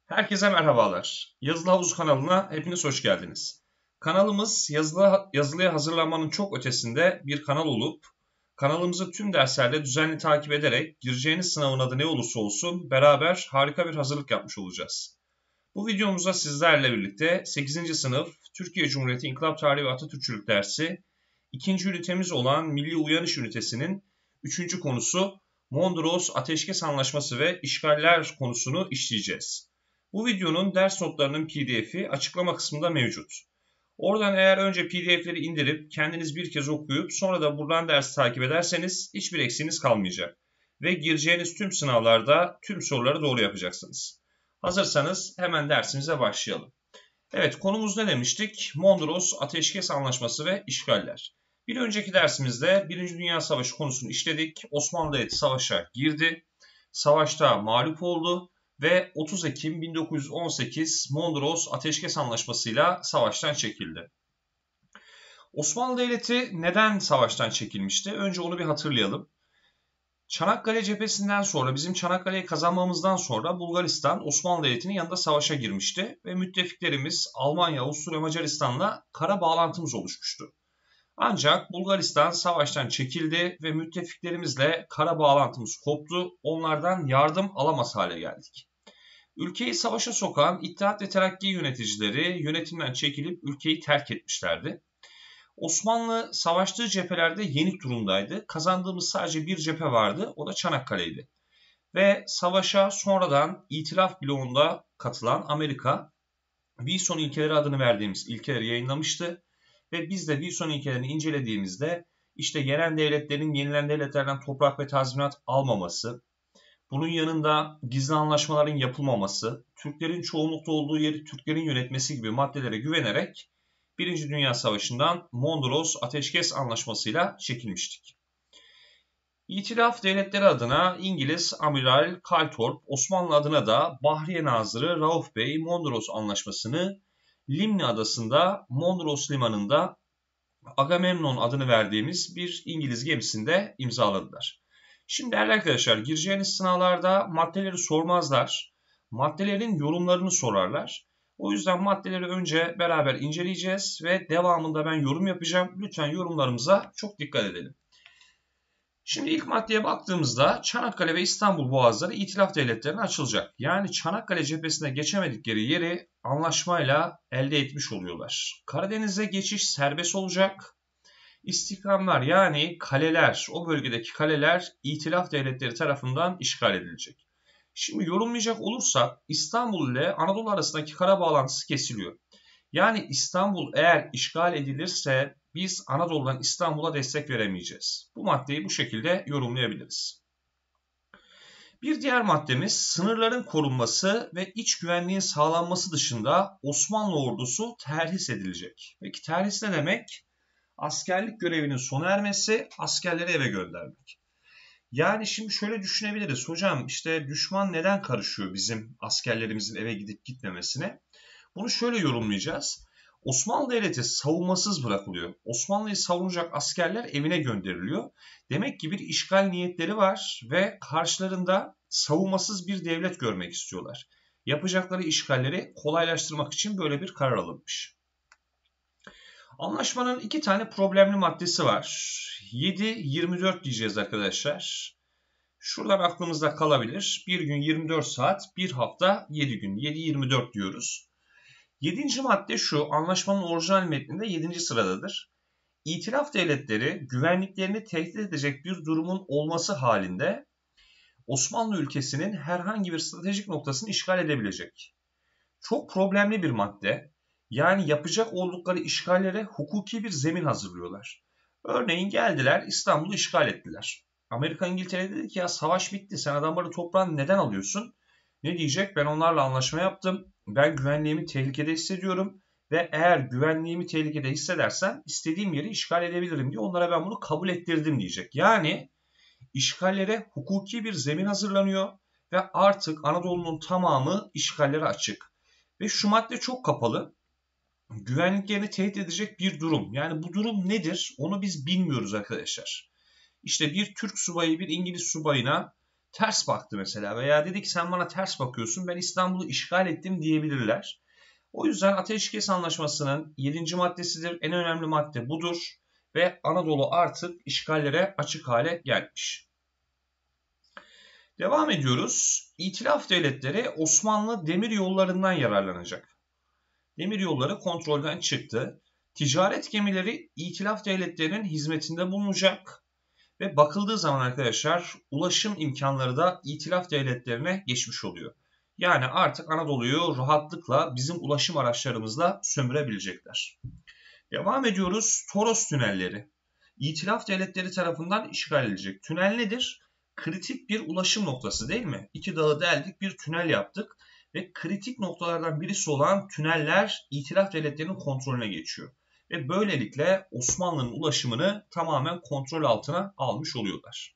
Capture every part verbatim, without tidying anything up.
Herkese merhabalar. Yazılı Havuz kanalına hepiniz hoş geldiniz. Kanalımız yazılı, yazılıya hazırlanmanın çok ötesinde bir kanal olup, kanalımızı tüm derslerde düzenli takip ederek gireceğiniz sınavın adı ne olursa olsun beraber harika bir hazırlık yapmış olacağız. Bu videomuzda sizlerle birlikte sekizinci sınıf Türkiye Cumhuriyeti İnkılap Tarihi ve Atatürkçülük dersi ikinci ünitemiz olan Milli Uyanış ünitesinin üçüncü konusu Mondros Ateşkes Anlaşması ve İşgaller konusunu işleyeceğiz. Bu videonun ders notlarının P D F'i açıklama kısmında mevcut. Oradan eğer önce P D F'leri indirip kendiniz bir kez okuyup sonra da buradan ders takip ederseniz hiçbir eksiğiniz kalmayacak. Ve gireceğiniz tüm sınavlarda tüm soruları doğru yapacaksınız. Hazırsanız hemen dersimize başlayalım. Evet, konumuz ne demiştik? Mondros Ateşkes Anlaşması ve İşgaller. Bir önceki dersimizde Birinci Dünya Savaşı konusunu işledik. Osmanlı Devleti savaşa girdi. Savaşta mağlup oldu ve otuz Ekim bin dokuz yüz on sekiz Mondros Ateşkes Anlaşması'yla savaştan çekildi. Osmanlı Devleti neden savaştan çekilmişti? Önce onu bir hatırlayalım. Çanakkale cephesinden sonra, bizim Çanakkale'yi kazanmamızdan sonra Bulgaristan Osmanlı Devleti'nin yanında savaşa girmişti ve müttefiklerimiz Almanya, Avusturya, Macaristan'la kara bağlantımız oluşmuştu. Ancak Bulgaristan savaştan çekildi ve müttefiklerimizle kara bağlantımız koptu, onlardan yardım alamaz hale geldik. Ülkeyi savaşa sokan İttihat ve Terakki yöneticileri yönetimden çekilip ülkeyi terk etmişlerdi. Osmanlı savaştığı cephelerde yenik durumdaydı. Kazandığımız sadece bir cephe vardı, o da Çanakkale'ydi. Ve savaşa sonradan İtilaf bloğunda katılan Amerika, Wilson ilkeleri adını verdiğimiz ilkeleri yayınlamıştı. Ve biz de Wilson ilkelerini incelediğimizde işte yenen devletlerin yenilen devletlerden toprak ve tazminat almaması, bunun yanında gizli anlaşmaların yapılmaması, Türklerin çoğunlukta olduğu yeri Türklerin yönetmesi gibi maddelere güvenerek Birinci Dünya Savaşı'ndan Mondros Ateşkes Anlaşması'yla çekilmiştik. İtilaf devletleri adına İngiliz Amiral Kaltorp, Osmanlı adına da Bahriye Nazırı Rauf Bey Mondros Anlaşması'nı Limni Adası'nda Mondros Limanı'nda Agamemnon adını verdiğimiz bir İngiliz gemisinde imzaladılar. Şimdi değerli arkadaşlar, gireceğiniz sınavlarda maddeleri sormazlar, maddelerin yorumlarını sorarlar. O yüzden maddeleri önce beraber inceleyeceğiz ve devamında ben yorum yapacağım. Lütfen yorumlarımıza çok dikkat edelim. Şimdi ilk maddeye baktığımızda Çanakkale ve İstanbul boğazları İtilaf devletlerine açılacak. Yani Çanakkale cephesine geçemedikleri yeri anlaşmayla elde etmiş oluyorlar. Karadeniz'e geçiş serbest olacak. İstihkamlar yani kaleler, o bölgedeki kaleler İtilaf devletleri tarafından işgal edilecek. Şimdi yorumlayacak olursak İstanbul ile Anadolu arasındaki kara bağlantısı kesiliyor. Yani İstanbul eğer işgal edilirse biz Anadolu'dan İstanbul'a destek veremeyeceğiz. Bu maddeyi bu şekilde yorumlayabiliriz. Bir diğer maddemiz sınırların korunması ve iç güvenliğin sağlanması dışında Osmanlı ordusu terhis edilecek. Peki terhis ne demek? Askerlik görevinin sona ermesi, askerleri eve göndermek. Yani şimdi şöyle düşünebiliriz. Hocam işte düşman neden karışıyor bizim askerlerimizin eve gidip gitmemesine? Bunu şöyle yorumlayacağız. Osmanlı Devleti savunmasız bırakılıyor. Osmanlı'yı savunacak askerler evine gönderiliyor. Demek ki bir işgal niyetleri var ve karşılarında savunmasız bir devlet görmek istiyorlar. Yapacakları işgalleri kolaylaştırmak için böyle bir karar alınmış. Anlaşmanın iki tane problemli maddesi var. yedi yirmi dört diyeceğiz arkadaşlar. Şuradan aklımızda kalabilir. Bir gün yirmi dört saat, bir hafta yedi gün. yedi yirmi dört diyoruz. Yedinci madde şu, anlaşmanın orijinal metninde yedinci sıradadır. İtilaf devletleri güvenliklerini tehdit edecek bir durumun olması halinde Osmanlı ülkesinin herhangi bir stratejik noktasını işgal edebilecek. Çok problemli bir madde. Yani yapacak oldukları işgallere hukuki bir zemin hazırlıyorlar. Örneğin geldiler İstanbul'u işgal ettiler. Amerika İngiltere dedi ki ya savaş bitti, sen adamları toprağını neden alıyorsun? Ne diyecek? Ben onlarla anlaşma yaptım. Ben güvenliğimi tehlikede hissediyorum. Ve eğer güvenliğimi tehlikede hissedersem istediğim yeri işgal edebilirim diye onlara ben bunu kabul ettirdim diyecek. Yani işgallere hukuki bir zemin hazırlanıyor ve artık Anadolu'nun tamamı işgallere açık. Ve şu madde çok kapalı. Güvenliklerini tehdit edecek bir durum. Yani bu durum nedir? Onu biz bilmiyoruz arkadaşlar. İşte bir Türk subayı bir İngiliz subayına ters baktı mesela veya dedi ki sen bana ters bakıyorsun, ben İstanbul'u işgal ettim diyebilirler. O yüzden Ateşkes Anlaşması'nın yedinci maddesidir. En önemli madde budur ve Anadolu artık işgallere açık hale gelmiş. Devam ediyoruz. İtilaf devletleri Osmanlı demir yollarından yararlanacak. Demir yolları kontrolden çıktı. Ticaret gemileri İtilaf devletlerinin hizmetinde bulunacak. Ve bakıldığı zaman arkadaşlar ulaşım imkanları da İtilaf devletlerine geçmiş oluyor. Yani artık Anadolu'yu rahatlıkla bizim ulaşım araçlarımızla sömürebilecekler. Devam ediyoruz. Toros tünelleri. İtilaf devletleri tarafından işgal edilecek. Tünel nedir? Kritik bir ulaşım noktası değil mi? İki dağı deldik, bir tünel yaptık ve kritik noktalardan birisi olan tüneller İtilaf devletlerinin kontrolüne geçiyor. Ve böylelikle Osmanlı'nın ulaşımını tamamen kontrol altına almış oluyorlar.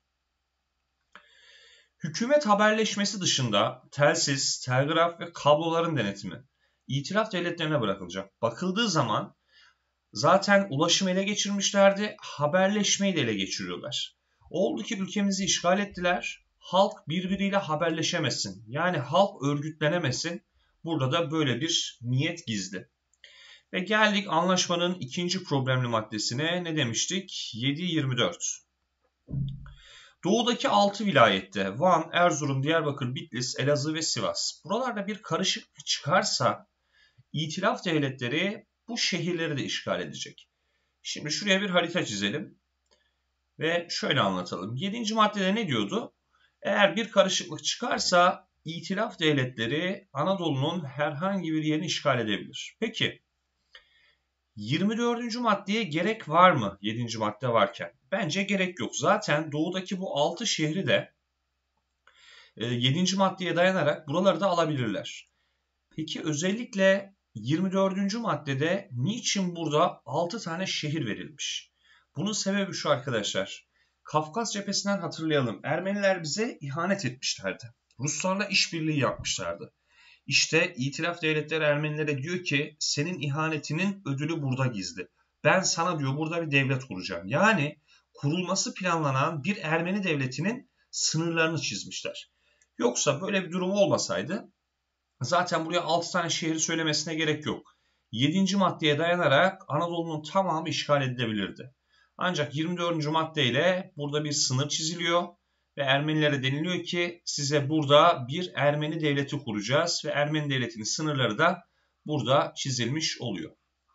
Hükümet haberleşmesi dışında telsiz, telgraf ve kabloların denetimi İtilaf devletlerine bırakılacak. Bakıldığı zaman zaten ulaşım ele geçirmişlerdi, haberleşmeyi de ele geçiriyorlar. Oldu ki ülkemizi işgal ettiler, halk birbiriyle haberleşemesin, yani halk örgütlenemesin. Burada da böyle bir niyet gizli. Ve geldik anlaşmanın ikinci problemli maddesine. Ne demiştik? yedi yirmi dört. Doğudaki altı vilayette Van, Erzurum, Diyarbakır, Bitlis, Elazığ ve Sivas. Buralarda bir karışıklık çıkarsa İtilaf devletleri bu şehirleri de işgal edecek. Şimdi şuraya bir harita çizelim ve şöyle anlatalım. yedinci maddede ne diyordu? Eğer bir karışıklık çıkarsa İtilaf devletleri Anadolu'nun herhangi bir yerini işgal edebilir. Peki yirmi dördüncü maddeye gerek var mı yedinci madde varken? Bence gerek yok. Zaten doğudaki bu altı şehri de yedinci maddeye dayanarak buraları da alabilirler. Peki özellikle yirmi dördüncü maddede niçin burada altı tane şehir verilmiş? Bunun sebebi şu arkadaşlar. Kafkas cephesinden hatırlayalım. Ermeniler bize ihanet etmişlerdi. Ruslarla işbirliği yapmışlardı. İşte İtilaf devletleri Ermenilere diyor ki senin ihanetinin ödülü burada gizli. Ben sana diyor burada bir devlet kuracağım. Yani kurulması planlanan bir Ermeni devletinin sınırlarını çizmişler. Yoksa böyle bir durum olmasaydı zaten buraya altı tane şehri söylemesine gerek yok. yedinci maddeye dayanarak Anadolu'nun tamamı işgal edilebilirdi. Ancak yirmi dördüncü maddeyle burada bir sınır çiziliyor. Ve Ermenilere deniliyor ki size burada bir Ermeni devleti kuracağız ve Ermeni devletinin sınırları da burada çizilmiş oluyor.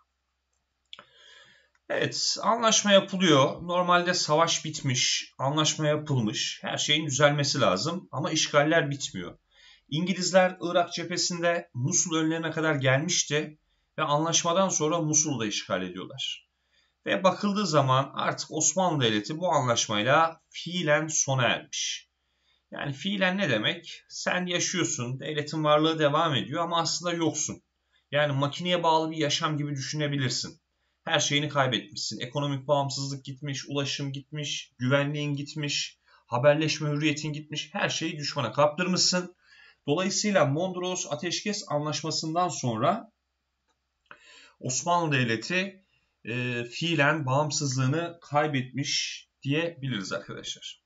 Evet, anlaşma yapılıyor. Normalde savaş bitmiş, anlaşma yapılmış, her şeyin düzelmesi lazım ama işgaller bitmiyor. İngilizler Irak cephesinde Musul önlerine kadar gelmişti ve anlaşmadan sonra Musul'u da işgal ediyorlar. Ve bakıldığı zaman artık Osmanlı Devleti bu anlaşmayla fiilen sona ermiş. Yani fiilen ne demek? Sen yaşıyorsun, devletin varlığı devam ediyor ama aslında yoksun. Yani makineye bağlı bir yaşam gibi düşünebilirsin. Her şeyini kaybetmişsin. Ekonomik bağımsızlık gitmiş, ulaşım gitmiş, güvenliğin gitmiş, haberleşme hürriyetin gitmiş. Her şeyi düşmana kaptırmışsın. Dolayısıyla Mondros Ateşkes Anlaşması'ndan sonra Osmanlı Devleti e, fiilen bağımsızlığını kaybetmiş diyebiliriz arkadaşlar.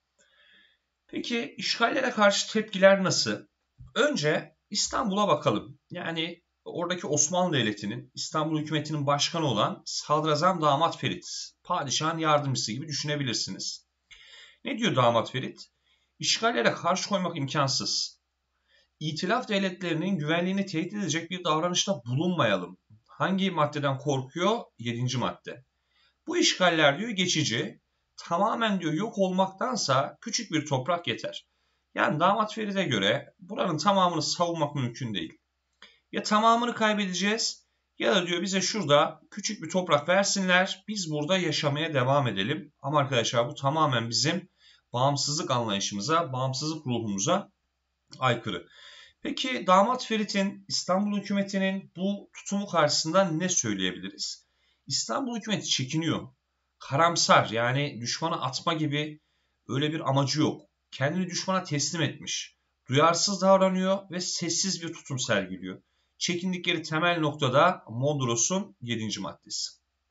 Peki işgallere karşı tepkiler nasıl? Önce İstanbul'a bakalım. Yani oradaki Osmanlı Devleti'nin, İstanbul hükümetinin başkanı olan Sadrazam Damat Ferit, padişahın yardımcısı gibi düşünebilirsiniz. Ne diyor Damat Ferit? İşgallere karşı koymak imkansız. İtilaf devletlerinin güvenliğini tehdit edecek bir davranışta bulunmayalım. Hangi maddeden korkuyor? yedinci madde. Bu işgaller diyor geçici, tamamen diyor yok olmaktansa küçük bir toprak yeter. Yani Damat Ferit'e göre buranın tamamını savunmak mümkün değil. Ya tamamını kaybedeceğiz ya da diyor bize şurada küçük bir toprak versinler, biz burada yaşamaya devam edelim. Ama arkadaşlar bu tamamen bizim bağımsızlık anlayışımıza, bağımsızlık ruhumuza aykırı. Peki Damat Ferit'in, İstanbul hükümetinin bu tutumu karşısında ne söyleyebiliriz? İstanbul hükümeti çekiniyor. Karamsar, yani düşmana atma gibi öyle bir amacı yok. Kendini düşmana teslim etmiş. Duyarsız davranıyor ve sessiz bir tutum sergiliyor. Çekindikleri temel noktada Mondros'un yedinci maddesi.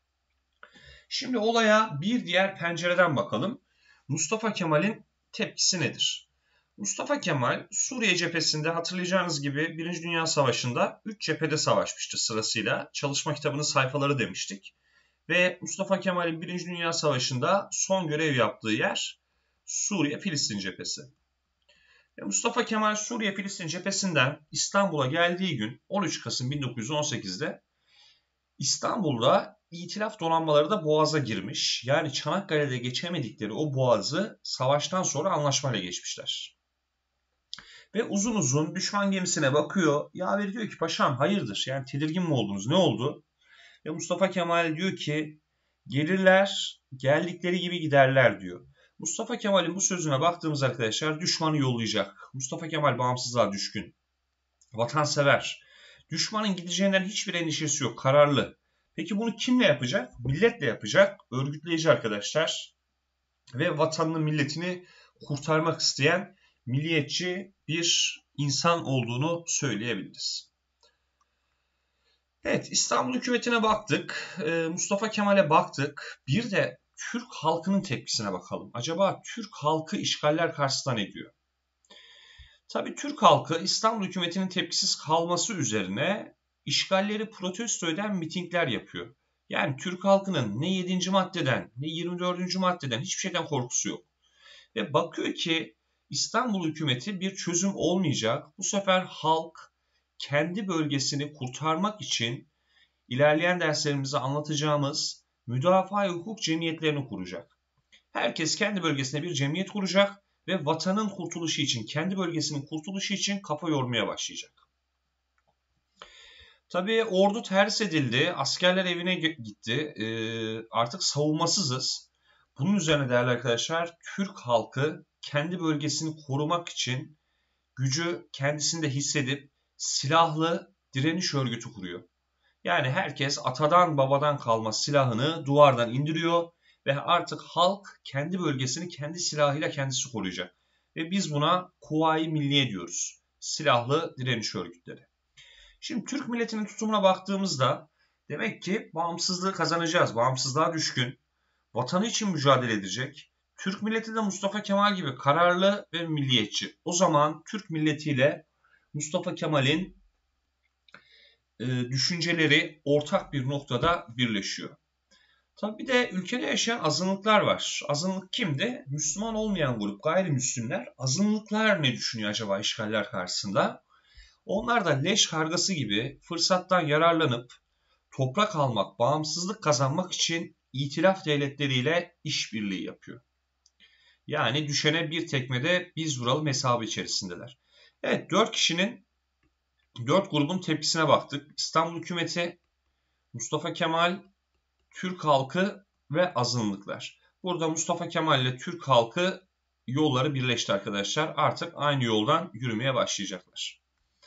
Şimdi olaya bir diğer pencereden bakalım. Mustafa Kemal'in tepkisi nedir? Mustafa Kemal Suriye cephesinde hatırlayacağınız gibi Birinci Dünya Savaşı'nda üç cephede savaşmıştı sırasıyla. Çalışma kitabının sayfaları demiştik. Ve Mustafa Kemal'in Birinci Dünya Savaşı'nda son görev yaptığı yer Suriye-Filistin cephesi. Ve Mustafa Kemal Suriye-Filistin cephesinden İstanbul'a geldiği gün on üç Kasım bin dokuz yüz on sekiz'de İstanbul'da İtilaf donanmaları da Boğaz'a girmiş. Yani Çanakkale'de geçemedikleri o Boğaz'ı savaştan sonra anlaşmayla geçmişler. Ve uzun uzun düşman gemisine bakıyor. Yaver diyor ki paşam hayırdır? Yani tedirgin mi oldunuz? Ne oldu? Ve Mustafa Kemal diyor ki gelirler geldikleri gibi giderler diyor. Mustafa Kemal'in bu sözüne baktığımız arkadaşlar düşmanı yollayacak. Mustafa Kemal bağımsızlığa düşkün. Vatansever. Düşmanın gideceğinden hiçbir endişesi yok. Kararlı. Peki bunu kimle yapacak? Milletle yapacak. Örgütleyici arkadaşlar. Ve vatanını milletini kurtarmak isteyen milliyetçi bir insan olduğunu söyleyebiliriz. Evet, İstanbul hükümetine baktık, Mustafa Kemal'e baktık. Bir de Türk halkının tepkisine bakalım. Acaba Türk halkı işgaller karşısında ne diyor? Tabii Türk halkı İstanbul hükümetinin tepkisiz kalması üzerine işgalleri protesto eden mitingler yapıyor. Yani Türk halkının ne yedinci maddeden ne yirmi dördüncü maddeden hiçbir şeyden korkusu yok. Ve bakıyor ki İstanbul hükümeti bir çözüm olmayacak. Bu sefer halk kendi bölgesini kurtarmak için ilerleyen derslerimizde anlatacağımız müdafaa hukuk cemiyetlerini kuracak. Herkes kendi bölgesine bir cemiyet kuracak ve vatanın kurtuluşu için, kendi bölgesinin kurtuluşu için kafa yormaya başlayacak. Tabii ordu ters edildi, askerler evine gitti, ee, artık savunmasızız. Bunun üzerine değerli arkadaşlar, Türk halkı kendi bölgesini korumak için gücü kendisinde hissedip silahlı direniş örgütü kuruyor. Yani herkes atadan babadan kalma silahını duvardan indiriyor ve artık halk kendi bölgesini kendi silahıyla kendisi koruyacak. Ve biz buna Kuvayi Milliye diyoruz. Silahlı direniş örgütleri. Şimdi Türk milletinin tutumuna baktığımızda demek ki bağımsızlığı kazanacağız. Bağımsızlığa düşkün, vatanı için mücadele edecek. Türk milleti de Mustafa Kemal gibi kararlı ve milliyetçi. O zaman Türk milletiyle Mustafa Kemal'in e, düşünceleri ortak bir noktada birleşiyor. Tabii bir de ülkede yaşayan azınlıklar var. Azınlık kimdi? Müslüman olmayan grup, gayrimüslimler. Azınlıklar ne düşünüyor acaba işgaller karşısında? Onlar da leş kargası gibi fırsattan yararlanıp toprak almak, bağımsızlık kazanmak için itilaf devletleriyle işbirliği yapıyor. Yani düşene bir tekmede biz vuralım hesabı içerisindeler. Evet, dört kişinin, dört grubun tepkisine baktık. İstanbul hükümeti, Mustafa Kemal, Türk halkı ve azınlıklar. Burada Mustafa Kemal ile Türk halkı yolları birleşti arkadaşlar. Artık aynı yoldan yürümeye başlayacaklar.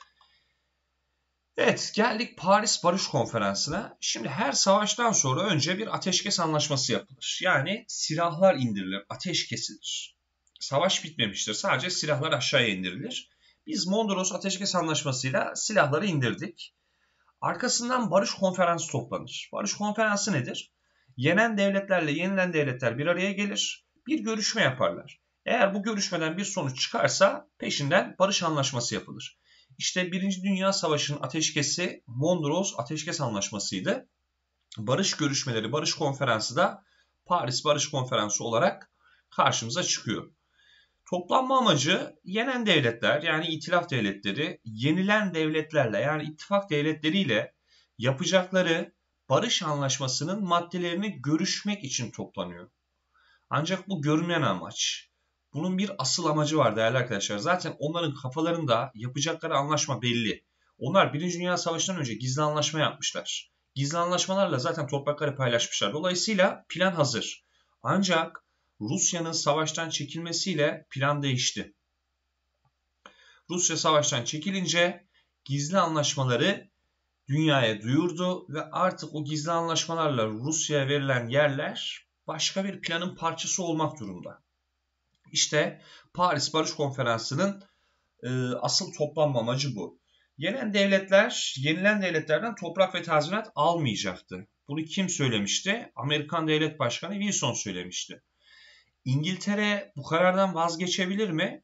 Evet, geldik Paris Barış Konferansı'na. Şimdi her savaştan sonra önce bir ateşkes anlaşması yapılır. Yani silahlar indirilir, ateş kesilir. Savaş bitmemiştir, sadece silahlar aşağıya indirilir. Biz Mondros Ateşkes Anlaşması'yla silahları indirdik. Arkasından Barış Konferansı toplanır. Barış Konferansı nedir? Yenen devletlerle yenilen devletler bir araya gelir, bir görüşme yaparlar. Eğer bu görüşmeden bir sonuç çıkarsa peşinden barış anlaşması yapılır. İşte Birinci Dünya Savaşı'nın ateşkesi Mondros Ateşkes Anlaşması'ydı. Barış görüşmeleri, barış konferansı da Paris Barış Konferansı olarak karşımıza çıkıyor. Toplanma amacı yenen devletler yani itilaf devletleri yenilen devletlerle yani ittifak devletleriyle yapacakları barış anlaşmasının maddelerini görüşmek için toplanıyor. Ancak bu görünen amaç. Bunun bir asıl amacı var değerli arkadaşlar. Zaten onların kafalarında yapacakları anlaşma belli. Onlar Birinci Dünya Savaşı'ndan önce gizli anlaşma yapmışlar. Gizli anlaşmalarla zaten toprakları paylaşmışlar. Dolayısıyla plan hazır. Ancak Rusya'nın savaştan çekilmesiyle plan değişti. Rusya savaştan çekilince gizli anlaşmaları dünyaya duyurdu ve artık o gizli anlaşmalarla Rusya'ya verilen yerler başka bir planın parçası olmak durumda. İşte Paris Barış Konferansı'nın e, asıl toplanma amacı bu. Yenen devletler, yenilen devletlerden toprak ve tazminat almayacaktı. Bunu kim söylemişti? Amerikan Devlet Başkanı Wilson söylemişti. İngiltere bu karardan vazgeçebilir mi?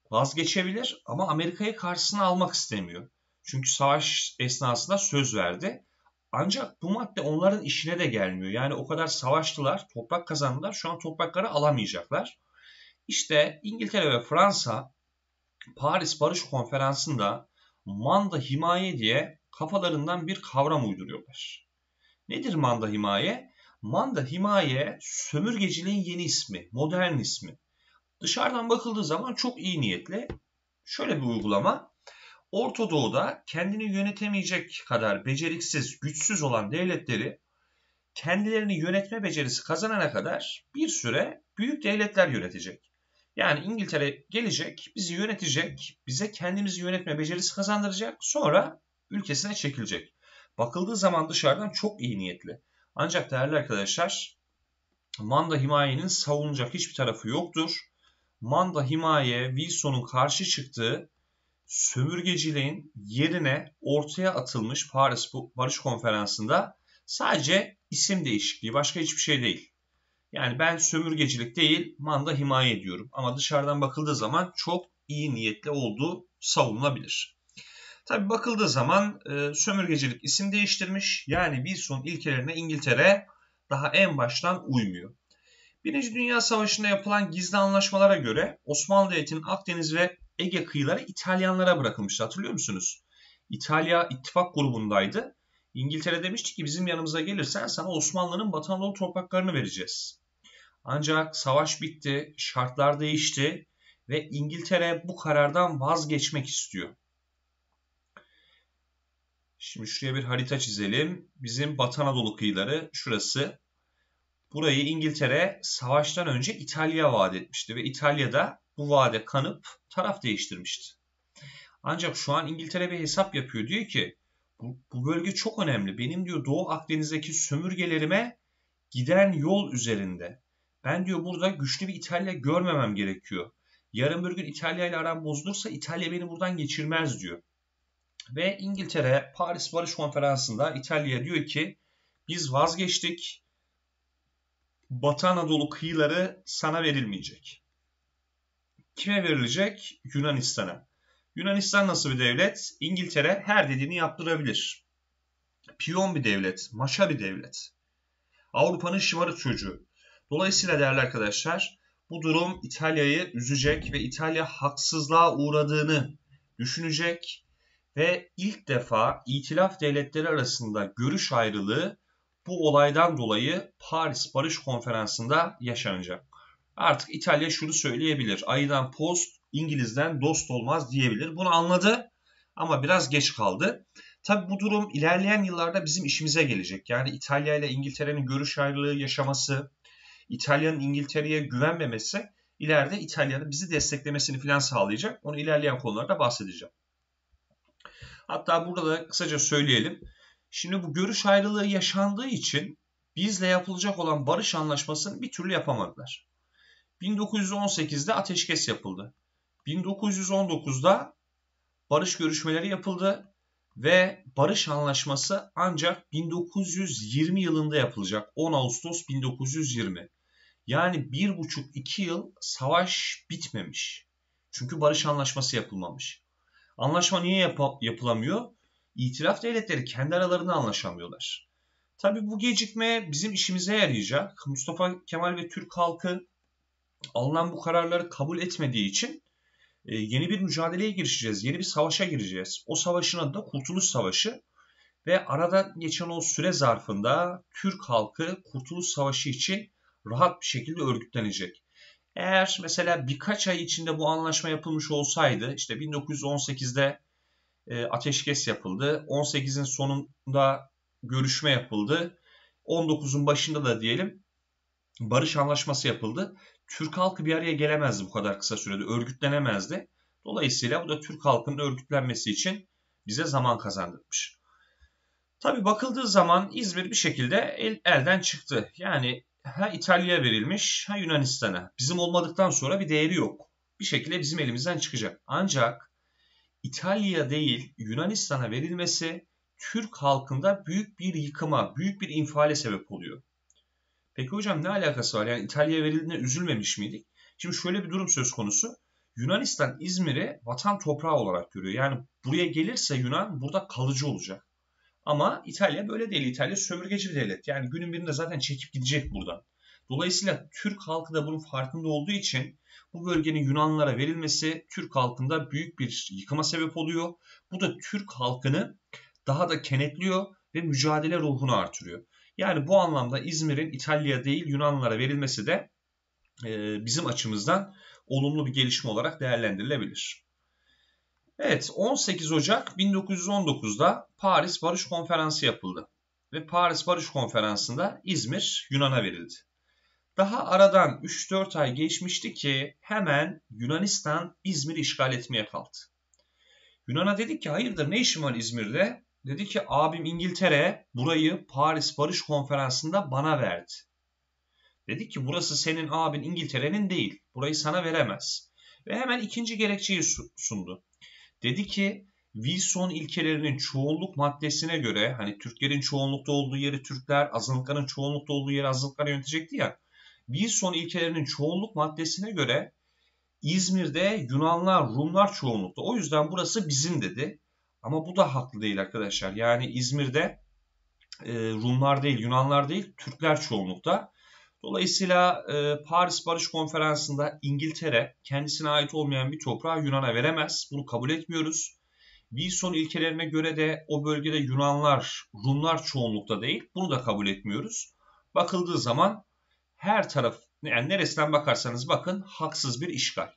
vazgeçebilir ama Amerika'yı karşısına almak istemiyor. Çünkü savaş esnasında söz verdi. Ancak bu madde onların işine de gelmiyor. Yani o kadar savaştılar, toprak kazandılar. Şu an toprakları alamayacaklar. İşte İngiltere ve Fransa Paris Barış Konferansı'nda manda himaye diye kafalarından bir kavram uyduruyorlar. Nedir manda himaye? Manda himaye sömürgeciliğin yeni ismi, modern ismi. Dışarıdan bakıldığı zaman çok iyi niyetli. Şöyle bir uygulama. Orta Doğu'da kendini yönetemeyecek kadar beceriksiz, güçsüz olan devletleri kendilerini yönetme becerisi kazanana kadar bir süre büyük devletler yönetecek. Yani İngiltere gelecek, bizi yönetecek, bize kendimizi yönetme becerisi kazandıracak, sonra ülkesine çekilecek. Bakıldığı zaman dışarıdan çok iyi niyetli. Ancak değerli arkadaşlar, manda himayenin savunulacak hiçbir tarafı yoktur. Manda himaye, Wilson'un karşı çıktığı sömürgeciliğin yerine ortaya atılmış Paris Barış Konferansı'nda sadece isim değişikliği, başka hiçbir şey değil. Yani ben sömürgecilik değil, manda himaye diyorum. Ama dışarıdan bakıldığı zaman çok iyi niyetli olduğu savunulabilir. Tabii bakıldığı zaman e, sömürgecilik isim değiştirmiş. Yani Wilson ilkelerine İngiltere daha en baştan uymuyor. Birinci Dünya Savaşı'nda yapılan gizli anlaşmalara göre Osmanlı Devleti'nin Akdeniz ve Ege kıyıları İtalyanlara bırakılmıştı. Hatırlıyor musunuz? İtalya ittifak grubundaydı. İngiltere demişti ki bizim yanımıza gelirsen sana Osmanlı'nın Batı Anadolu topraklarını vereceğiz. Ancak savaş bitti, şartlar değişti ve İngiltere bu karardan vazgeçmek istiyor. Şimdi şuraya bir harita çizelim. Bizim Batı Anadolu kıyıları şurası. Burayı İngiltere savaştan önce İtalya'ya vaat etmişti ve İtalya'da bu vaade kanıp taraf değiştirmişti. Ancak şu an İngiltere bir hesap yapıyor. Diyor ki bu, bu bölge çok önemli. Benim diyor Doğu Akdeniz'deki sömürgelerime giden yol üzerinde. Ben diyor burada güçlü bir İtalya görmemem gerekiyor. Yarın bir gün İtalya ile aram bozulursa İtalya beni buradan geçirmez diyor. Ve İngiltere Paris Barış Konferansı'nda İtalya'ya diyor ki biz vazgeçtik. Batı Anadolu kıyıları sana verilmeyecek. Kime verilecek? Yunanistan'a. Yunanistan nasıl bir devlet? İngiltere her dediğini yaptırabilir. Piyon bir devlet, maşa bir devlet. Avrupa'nın şımarık çocuğu. Dolayısıyla değerli arkadaşlar, bu durum İtalya'yı üzecek ve İtalya haksızlığa uğradığını düşünecek ve ilk defa itilaf devletleri arasında görüş ayrılığı bu olaydan dolayı Paris Barış Konferansı'nda yaşanacak. Artık İtalya şunu söyleyebilir. Ayıdan post, İngiliz'den dost olmaz diyebilir. Bunu anladı ama biraz geç kaldı. Tabii bu durum ilerleyen yıllarda bizim işimize gelecek. Yani İtalya ile İngiltere'nin görüş ayrılığı yaşaması, İtalya'nın İngiltere'ye güvenmemesi ileride İtalya'nın bizi desteklemesini falan sağlayacak. Onu ilerleyen konularda bahsedeceğim. Hatta burada da kısaca söyleyelim. Şimdi bu görüş ayrılığı yaşandığı için bizle yapılacak olan barış anlaşmasını bir türlü yapamadılar. bin dokuz yüz on sekizde ateşkes yapıldı. bin dokuz yüz on dokuzda barış görüşmeleri yapıldı ve barış anlaşması ancak bin dokuz yüz yirmi yılında yapılacak. on Ağustos bin dokuz yüz yirmi. Yani bir buçuk iki yıl savaş bitmemiş. Çünkü barış anlaşması yapılmamış. Anlaşma niye yap- yapılamıyor? İtilaf devletleri kendi aralarında anlaşamıyorlar. Tabii bu gecikme bizim işimize yarayacak. Mustafa Kemal ve Türk halkı alınan bu kararları kabul etmediği için yeni bir mücadeleye girişeceğiz. Yeni bir savaşa gireceğiz. O savaşın adı da Kurtuluş Savaşı. Ve arada geçen o süre zarfında Türk halkı Kurtuluş Savaşı için rahat bir şekilde örgütlenecek. Eğer mesela birkaç ay içinde bu anlaşma yapılmış olsaydı, işte bin dokuz yüz on sekizde ateşkes yapıldı, on sekizin sonunda görüşme yapıldı, on dokuzun başında da diyelim barış anlaşması yapıldı. Türk halkı bir araya gelemezdi bu kadar kısa sürede, örgütlenemezdi. Dolayısıyla bu da Türk halkının örgütlenmesi için bize zaman kazandırmış. Tabii bakıldığı zaman İzmir bir şekilde el, elden çıktı. Yani ha İtalya'ya verilmiş ha Yunanistan'a. Bizim olmadıktan sonra bir değeri yok. Bir şekilde bizim elimizden çıkacak. Ancak İtalya değil Yunanistan'a verilmesi Türk halkında büyük bir yıkıma, büyük bir infiale sebep oluyor. Peki hocam ne alakası var? Yani İtalya'ya verildiğinde üzülmemiş miydik? Şimdi şöyle bir durum söz konusu. Yunanistan İzmir'i vatan toprağı olarak görüyor. Yani buraya gelirse Yunan burada kalıcı olacak. Ama İtalya böyle değil. İtalya sömürgeci bir devlet. Yani günün birinde zaten çekip gidecek buradan. Dolayısıyla Türk halkı da bunun farkında olduğu için bu bölgenin Yunanlılara verilmesi Türk halkında büyük bir yıkıma sebep oluyor. Bu da Türk halkını daha da kenetliyor ve mücadele ruhunu artırıyor. Yani bu anlamda İzmir'in İtalya'ya değil Yunanlılara verilmesi de e, bizim açımızdan olumlu bir gelişme olarak değerlendirilebilir. Evet, on sekiz Ocak bin dokuz yüz on dokuz'da Paris Barış Konferansı yapıldı ve Paris Barış Konferansı'nda İzmir Yunan'a verildi. Daha aradan üç dört ay geçmişti ki hemen Yunanistan İzmir'i işgal etmeye kalktı. Yunan'a dedik ki hayırdır ne işin var İzmir'de? Dedi ki abim İngiltere burayı Paris Barış Konferansı'nda bana verdi. Dedi ki burası senin abin İngiltere'nin değil. Burayı sana veremez. Ve hemen ikinci gerekçeyi sundu. Dedi ki Wilson ilkelerinin çoğunluk maddesine göre hani Türklerin çoğunlukta olduğu yeri Türkler, azınlıkların çoğunlukta olduğu yeri azınlıklar yönetecekti ya. Wilson ilkelerinin çoğunluk maddesine göre İzmir'de Yunanlar, Rumlar çoğunlukta. O yüzden burası bizim dedi. Ama bu da haklı değil arkadaşlar. Yani İzmir'de e, Rumlar değil, Yunanlar değil, Türkler çoğunlukta. Dolayısıyla e, Paris Barış Konferansı'nda İngiltere kendisine ait olmayan bir toprağı Yunan'a veremez. Bunu kabul etmiyoruz. Wilson ilkelerine göre de o bölgede Yunanlar, Rumlar çoğunlukta değil. Bunu da kabul etmiyoruz. Bakıldığı zaman her taraf, yani neresinden bakarsanız bakın haksız bir işgal.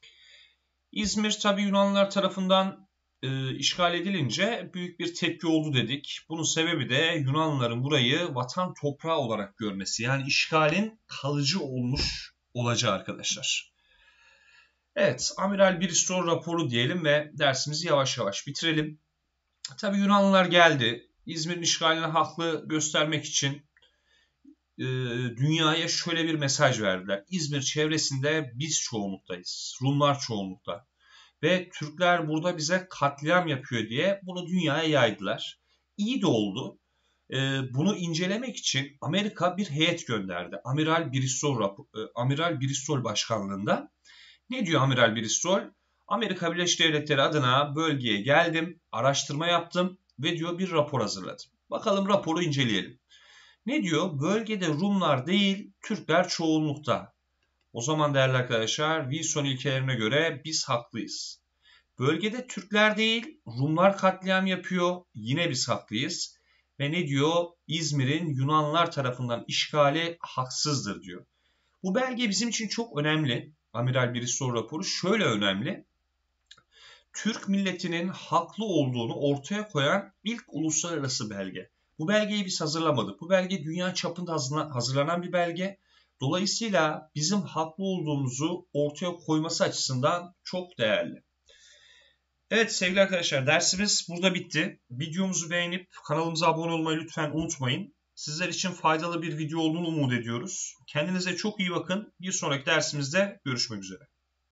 İzmir tabii Yunanlılar tarafından e, işgal edilince büyük bir tepki oldu dedik. Bunun sebebi de Yunanlıların burayı vatan toprağı olarak görmesi. Yani işgalin kalıcı olmuş olacağı arkadaşlar. Evet, Amiral Bristol raporu diyelim ve dersimizi yavaş yavaş bitirelim. Tabii Yunanlılar geldi. İzmir'in işgaline haklı göstermek için e, dünyaya şöyle bir mesaj verdiler. İzmir çevresinde biz çoğunluktayız. Rumlar çoğunlukta. Ve Türkler burada bize katliam yapıyor diye bunu dünyaya yaydılar. İyi de oldu. Ee, bunu incelemek için Amerika bir heyet gönderdi. Amiral Bristol, Amiral Bristol başkanlığında. Ne diyor Amiral Bristol? Amerika Birleşik Devletleri adına bölgeye geldim, araştırma yaptım ve diyor bir rapor hazırladım. Bakalım raporu inceleyelim. Ne diyor? Bölgede Rumlar değil, Türkler çoğunlukta. O zaman değerli arkadaşlar Wilson ilkelerine göre biz haklıyız. Bölgede Türkler değil Rumlar katliam yapıyor. Yine biz haklıyız. Ve ne diyor? İzmir'in Yunanlar tarafından işgali haksızdır diyor. Bu belge bizim için çok önemli. Amiral Bristol raporu şöyle önemli. Türk milletinin haklı olduğunu ortaya koyan ilk uluslararası belge. Bu belgeyi biz hazırlamadık. Bu belge dünya çapında hazırlanan bir belge. Dolayısıyla bizim haklı olduğumuzu ortaya koyması açısından çok değerli. Evet sevgili arkadaşlar dersimiz burada bitti. Videomuzu beğenip kanalımıza abone olmayı lütfen unutmayın. Sizler için faydalı bir video olduğunu umut ediyoruz. Kendinize çok iyi bakın. Bir sonraki dersimizde görüşmek üzere.